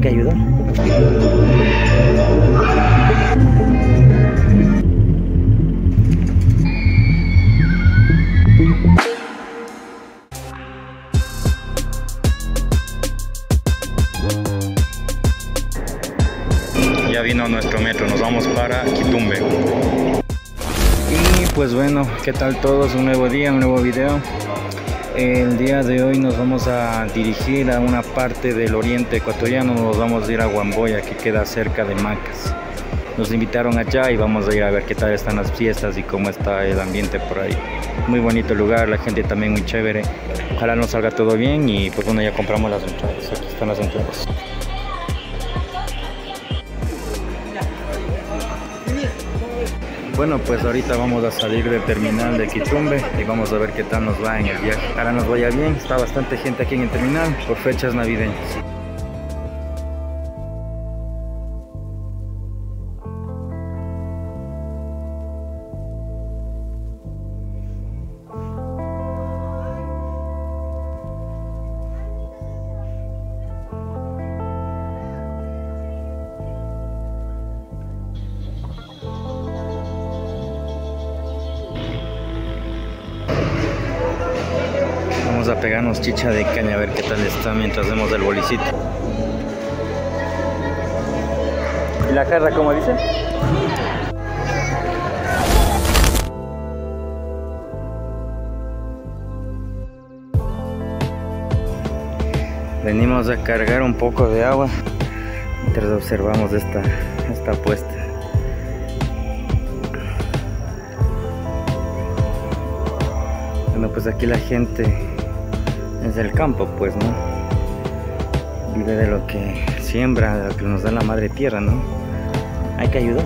que ayudar. Ya vino nuestro metro, nos vamos para Quitumbe. Y pues bueno, ¿qué tal todos? Un nuevo día, un nuevo video. El día de hoy nos vamos a dirigir a una parte del oriente ecuatoriano. Nos vamos a ir a Huamboya, que queda cerca de Macas. Nos invitaron allá y vamos a ir a ver qué tal están las fiestas y cómo está el ambiente por ahí. Muy bonito lugar, la gente también muy chévere. Ojalá nos salga todo bien y pues bueno, ya compramos las entradas. Aquí están las entradas. Bueno, pues ahorita vamos a salir del terminal de Quitumbe y vamos a ver qué tal nos va en el viaje. Ojalá nos vaya bien, está bastante gente aquí en el terminal por fechas navideñas. Vamos a pegarnos chicha de caña a ver qué tal está mientras vemos el bolicito. ¿Y la jarra cómo dice? Venimos a cargar un poco de agua mientras observamos esta puesta. Bueno, pues aquí la gente es del campo, pues, ¿no? Vive de lo que siembra, de lo que nos da la madre tierra, ¿no? Hay que ayudar.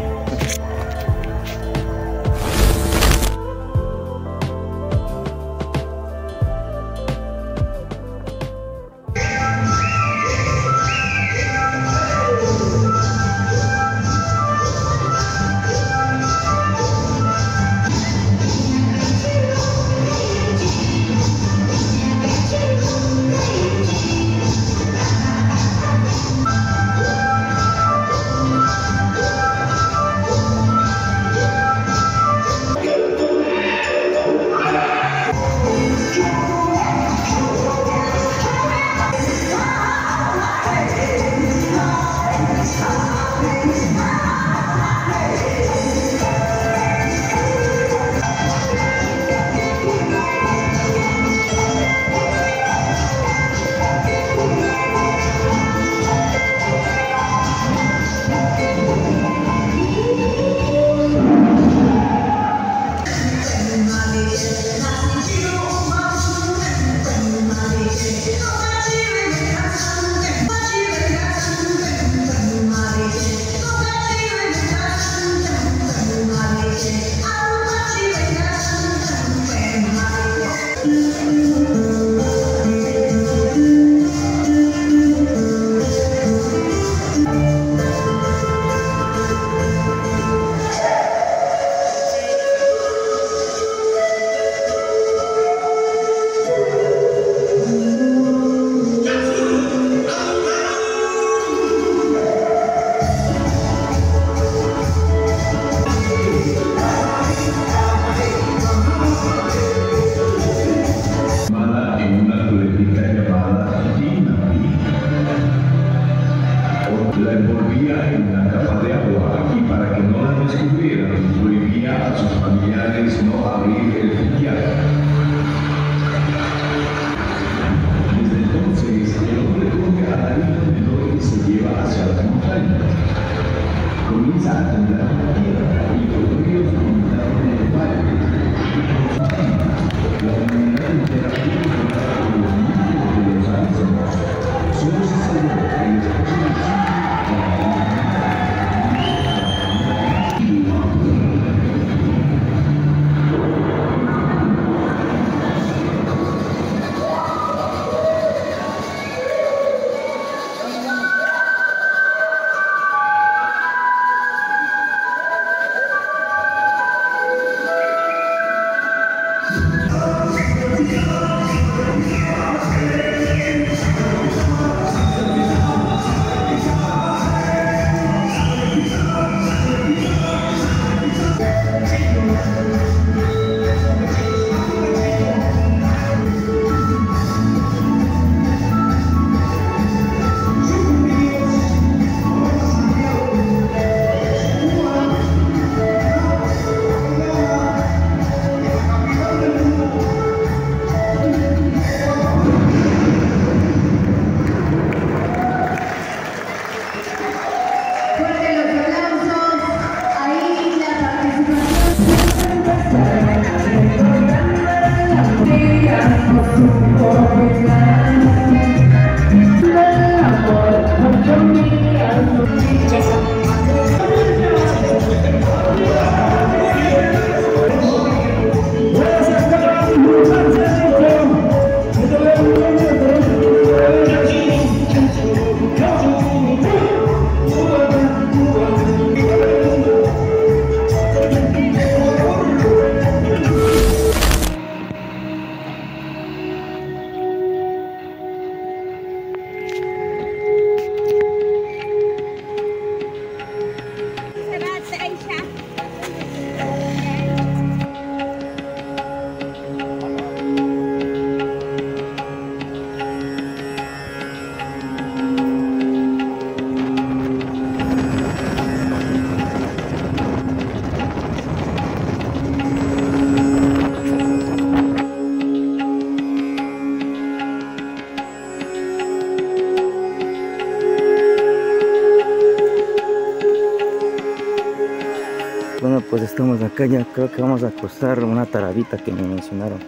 pues estamos acá, ya creo que vamos a cruzar una tarabita que me mencionaron.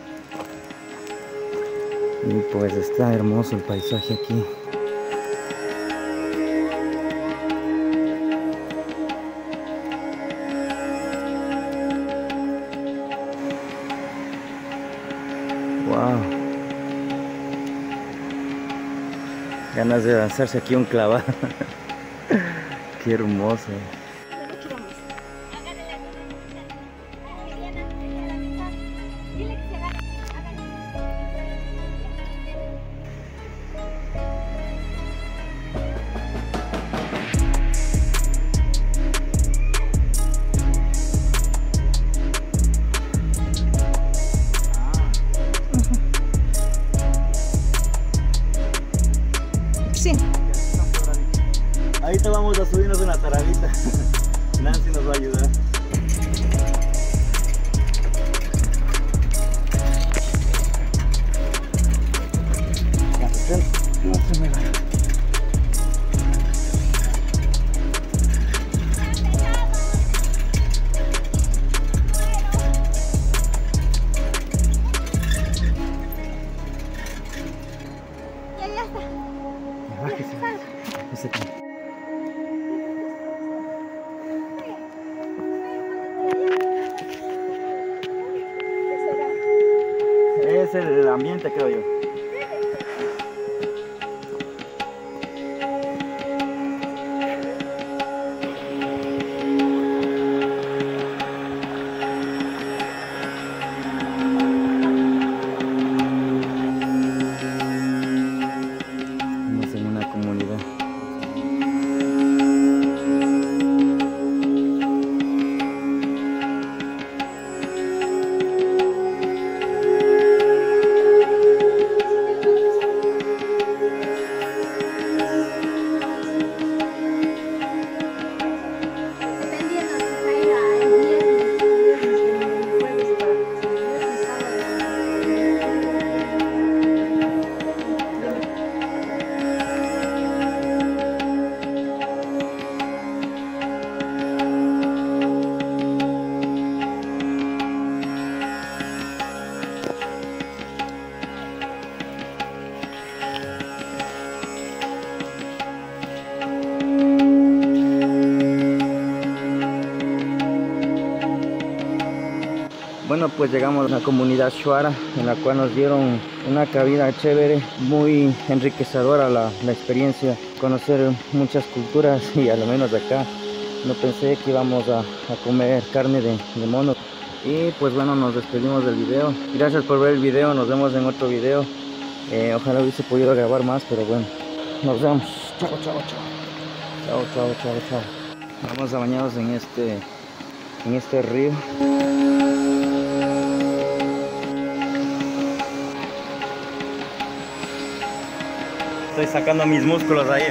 Y pues está hermoso el paisaje aquí. Wow. Ganas de lanzarse aquí un clavado. Qué hermoso. Sí. Ahorita vamos a subirnos una tarabita. Nancy nos va a ayudar. No se me va. Ya está. Ese aquí. Es el ambiente, creo yo. Estamos en una comunidad. Bueno, pues llegamos a una comunidad shuara en la cual nos dieron una cabida chévere, muy enriquecedora la experiencia, conocer muchas culturas y a lo menos acá no pensé que íbamos a comer carne de mono. Y pues bueno, nos despedimos del video. Gracias por ver el video, nos vemos en otro video. Ojalá hubiese podido grabar más, pero bueno, nos vemos. Chao, chao, chao. Chao, chao, chao, chao. Vamos a bañarnos en este río. Estoy sacando mis músculos ahí.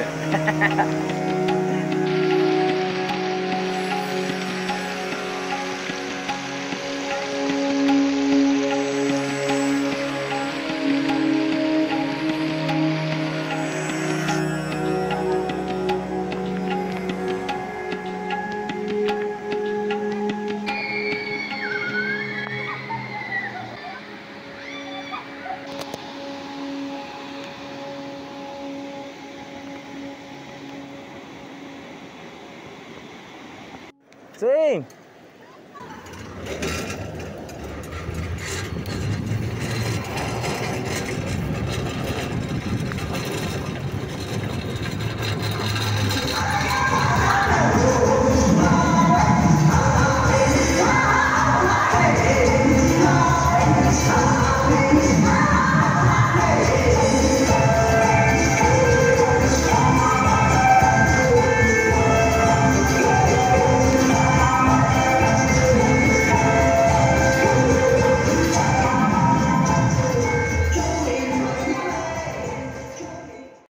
Sí.